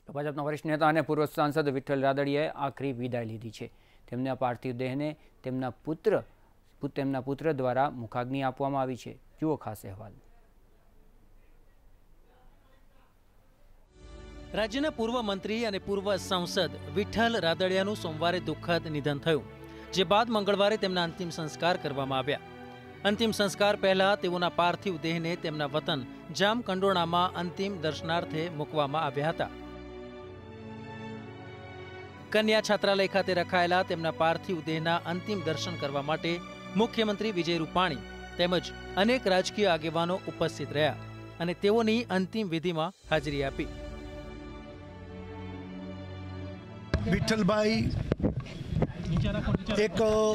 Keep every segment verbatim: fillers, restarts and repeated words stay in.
ભાજપના વરિષ્ઠ નેતા અને પૂર્વ સાંસદ વિઠ્ઠલ રાદડિયાએ આખરી વિદાય લીધી છે। તેમના પાર્થિવ દેહને તેમના પુત્ર તેમના પુત્ર દ્વારા મુખાગ્નિ આપવામાં આવી છે। જુઓ ખાસ અહેવાલ। રાજ્યના પૂર્વ મંત્રી અને પૂર્વ સાંસદ વિઠ્ઠલ રાદડિયાનું સોમવારે દુઃખદ નિધન થયું, જે બાદ મંગળવારે તેમના અંતિમ સંસ્કાર કરવામાં આવ્યા। અંતિમ સંસ્કાર પહેલા તેઓના પાર્થિવ દેહને તેમના વતન જામકંડોરણામાં અંતિમ દર્શનાર્થે મૂકવામાં આવ્યા હતા। કન્યા છાત્રાલય ખાતે રખાયેલા તેમના પાર્થિવ દેહના અંતિમ દર્શન કરવા માટે મુખ્યમંત્રી વિજય રૂપાણી તેમજ અનેક રાજકીય આગેવાનો ઉપસ્થિત રહ્યા અને તેઓની અંતિમ વિધિમાં હાજરી આપી। વિઠ્ઠલભાઈ એક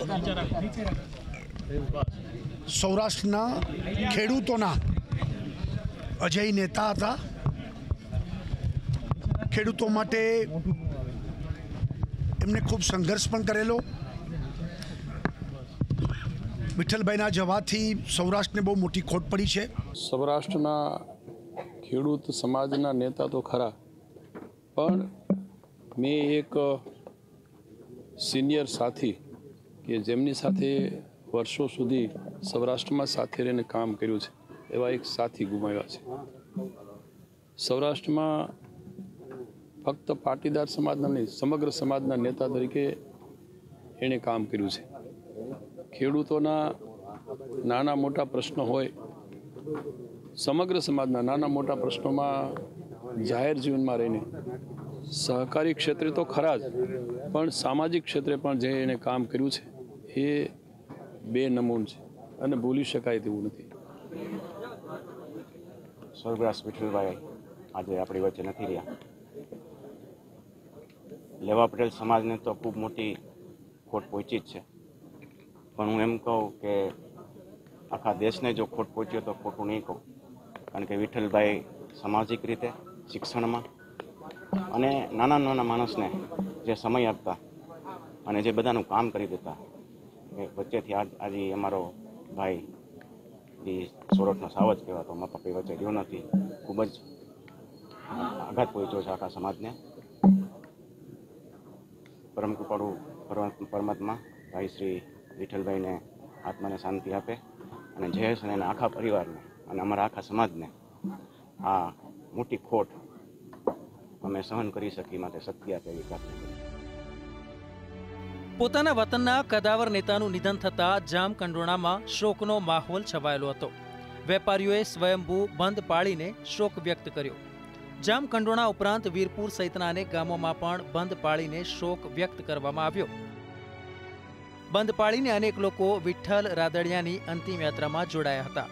સૌરાષ્ટ્રના ખેડૂતોના અજય નેતા હતા। ખેડૂતો માટે એમને ખૂબ સંઘર્ષ પણ કરેલો। વિઠ્ઠલભાઈના જવાથી સૌરાષ્ટ્રને બહુ મોટી ખોટ પડી છે। સૌરાષ્ટ્રના ખેડૂત સમાજના નેતા તો ખરા, પણ મેં એક સિનિયર સાથી કે જેમની સાથે વર્ષો સુધી સૌરાષ્ટ્રમાં સાથે રહીને કામ કર્યું છે એવા એક સાથી ગુમાવ્યા છે। સૌરાષ્ટ્રમાં ફક્ત પાટીદાર સમાજના નહીં, સમગ્ર સમાજના નેતા તરીકે એણે કામ કર્યું છે। ખેડૂતોના નાના મોટા પ્રશ્નો હોય, સમગ્ર સમાજના નાના મોટા પ્રશ્નોમાં જાહેર જીવનમાં રહીને સહકારી ક્ષેત્રે તો ખરા જ, પણ સામાજિક ક્ષેત્રે પણ જે એણે કામ કર્યું છે એ બે નમૂન છે અને ભૂલી શકાય તેવું નથી। સ્વર્ગવાસ વિઠ્ઠલભાઈ આજે આપણી વચ્ચે નથી રહ્યા। લેવા પટેલ સમાજને તો ખૂબ મોટી ખોટ પહોંચી જ છે, પણ હું એમ કહું કે આખા દેશને જો ખોટ પહોંચ્યો તો ખોટું નહીં કહું, કારણ કે વિઠ્ઠલભાઈ સામાજિક રીતે, શિક્ષણમાં અને નાના નાના માણસને જે સમય આપતા અને જે બધાનું કામ કરી દેતા, એ વચ્ચેથી આજ આજે અમારો ભાઈ જે સોરઠનો સાવજ કહેવાતો મારા પપ્પા વચ્ચે રહ્યો નથી, ખૂબ જ આઘાત પહોંચ્યો છે આખા સમાજને। પરમ કૃપાળુ પરમાત્મા ભાઈ શ્રી વિઠ્ઠલભાઈને આત્માને શાંતિ આપે અને જયેશ અને એના આખા પરિવારને અને અમારા આખા સમાજને આ મોટી ખોટ અમે સહન કરી શકી માટે શક્તિ આપે એવી પ્રાર્થના કરી। પોતાના વતનના કદાવર નેતાનું નિધન થતા જામકંડોરણામાં શોકનો માહોલ છવાયેલો હતો। વેપારીઓએ સ્વયંભૂ બંધ પાળીને શોક વ્યક્ત કર્યો। જામકંડોરણા ઉપરાંત વીરપુર સહિતના અનેક ગામોમાં પણ બંધ પાળીને શોક વ્યક્ત કરવામાં આવ્યો। બંધ પાળીને અનેક લોકો વિઠ્ઠલ રાદડિયાની અંતિમ યાત્રામાં જોડાયા હતા।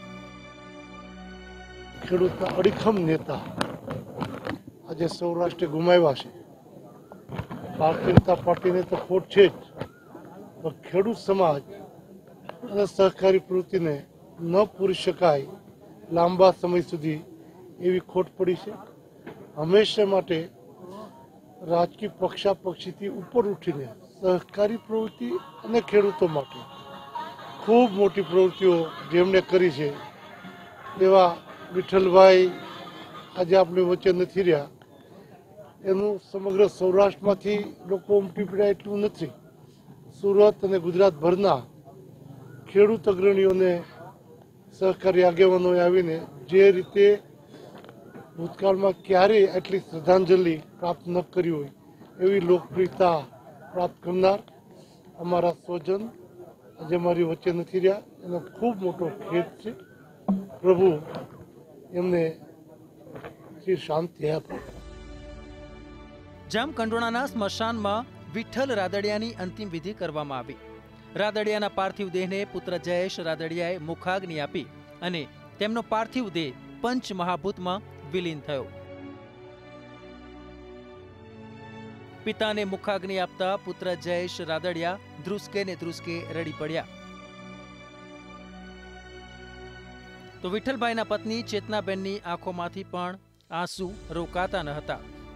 ખેડૂતના અડીખમ નેતા આજે સૌરાષ્ટ્રે ગુમાવ્યા છે। ભારતીય જનતા પાર્ટીને તો ખોટ છે જ, પણ ખેડૂત સમાજ અને સહકારી પ્રવૃત્તિને ન પૂરી શકાય લાંબા સમય સુધી એવી ખોટ પડી છે। હંમેશા માટે રાજકીય પક્ષાપક્ષીથી ઉપર ઉઠીને સહકારી પ્રવૃત્તિ અને ખેડૂતો માટે ખૂબ મોટી પ્રવૃત્તિઓ જેમણે કરી છે એવા વિઠ્ઠલભાઈ આજે આપણી વચ્ચે નથી રહ્યા। એનું સમગ્ર સૌરાષ્ટ્રમાંથી લોકો ઉમટી પડ્યા એટલું નથી, સુરત અને ગુજરાતભરના ખેડૂત અગ્રણીઓને સહકારી આગેવાનોએ આવીને જે રીતે ભૂતકાળમાં ક્યારેય આટલી શ્રદ્ધાંજલિ પ્રાપ્ત ન કરી હોય એવી લોકપ્રિયતા પ્રાપ્ત કરનાર અમારા સ્વજન આજે મારી વચ્ચે નથી રહ્યા, એનો ખૂબ મોટો ખેદ છે। પ્રભુ એમને શ્રી શાંતિ આપે। જામકંડોરણાના સ્મશાનમાં વિઠ્ઠલ રાદડિયાની અંતિમ વિધિ કરવામાં આવી। રાદડિયાના પાર્થિવ દેહને પુત્ર જયેશ રાદડિયાએ મુખાગ્નિ આપી અને તેમનો પાર્થિવ દેહ પંચ મહાભૂતમાં વિલીન થયો। પિતાને મુખાગ્નિ આપતા પુત્ર જયેશ રાદડિયા ધ્રુસકે ને ધ્રુસકે રડી પડ્યા। તો વિઠ્ઠલભાઈના પત્ની ચેતનાબેનની આંખોમાંથી પણ આંસુ રોકાતા ન હતા।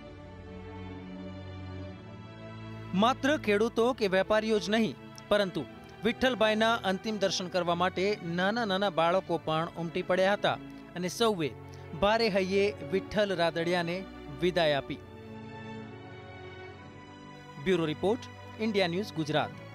માત્ર ખેડૂતો કે વેપારીઓ જ નહીં, પરંતુ વિઠ્ઠલભાઈના અંતિમ દર્શન કરવા માટે નાના નાના બાળકો પણ ઉમટી પડ્યા હતા અને સૌએ ભારે હૈયે વિઠ્ઠલ રાદડિયાને વિદાય આપી। Bureau report, India news Gujarat.